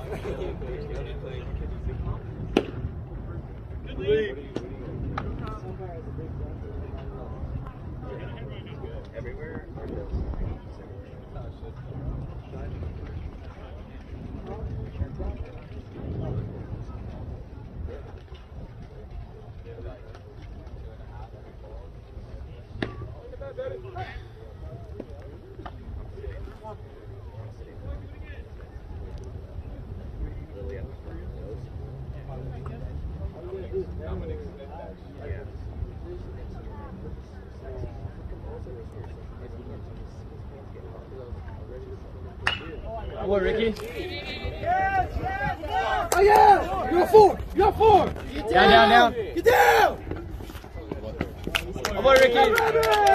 Good lead. Everywhere. Good boy, Ricky. Oh yeah! You're a 4! You're a 4! Down. Get down! Good boy, Ricky.